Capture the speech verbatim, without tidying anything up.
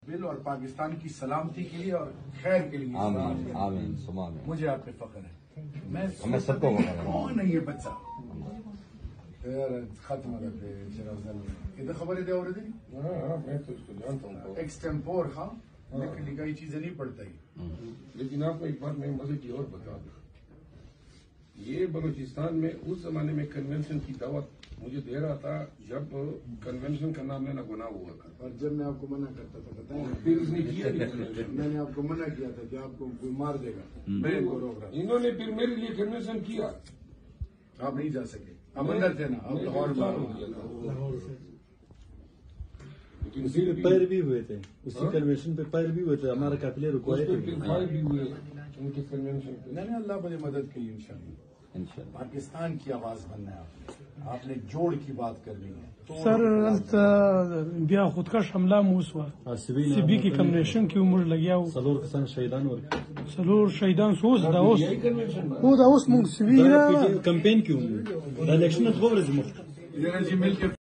مستقبل اور پاکستان کی سلامتی کے لیے اور خیر کے لیے آمین آمین آمین. مجھے آپ پہ فخر ہے. میں ہمیں سب کو فخر ہے. کون ہے یہ بچہ ختم کرتے ادھر خبریں دے رہے تھے ایکسٹمپور ہاں لکھ لکھائی چیزیں نہیں پڑتا ہی. لیکن آپ کو ایک بات میں مزے کی اور بتا دوں، یہ بلوچستان میں اس زمانے میں کنونشن کی دعوت مجھے دے رہا تھا جب کنونشن کا نام لینا گناہ ہوا تھا، اور جب میں آپ کو منع کرتا تھا بتائیں پھر اس نے کیا نہیں. میں نے آپ کو منع کیا تھا کہ آپ کو کوئی مار دے گا. میں کو روک رہا انہوں نے پھر میرے لیے کنونشن کیا. آپ نہیں جا سکے، آپ اندر تھے نا، آپ لاہور میں ہو گیا تھا. لیکن اسی پہ پیر بھی ہوئے تھے، اسی کنونشن پہ پیر بھی ہوئے تھے. ہمارا قافلے رکوائے تھے، بھی ہوئے ان کے کنونشن پہ. میں نے اللہ مجھے مدد کی انشاءاللہ. انشاءاللہ پاکستان کی آواز بننا ہے آپ نے آپ نے جوڑ کی بات کرنی ہے. سر بیا خودکش حمله موسوا سی بی کی کمنیشن کی عمر لگیا ہو سلور کسان شہیدان اور سلور شهیدان سوز دا اوس یہی کنونشن او دا اوس مونږ سی بی کمپین کی عمر الیکشن خبر از مخ جی مل کے